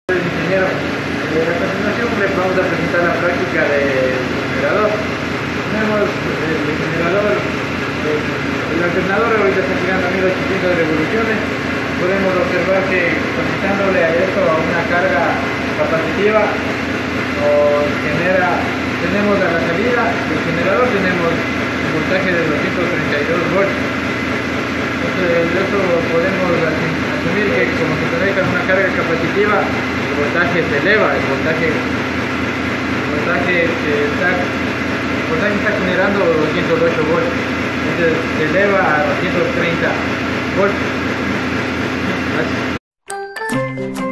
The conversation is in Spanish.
Ingeniero, a continuación les vamos a presentar la práctica del generador. Tenemos el generador, el alternador ahorita está girando a 1800 revoluciones. Podemos observar que conectándole a esto a una carga capacitiva nos genera, tenemos a la salida del generador tenemos un voltaje de 232 volts. Entonces, de eso podemos asumir que como se conecta a una carga capacitiva, el voltaje se eleva, el voltaje está generando 208 volts, entonces se eleva a 230 volts. Gracias.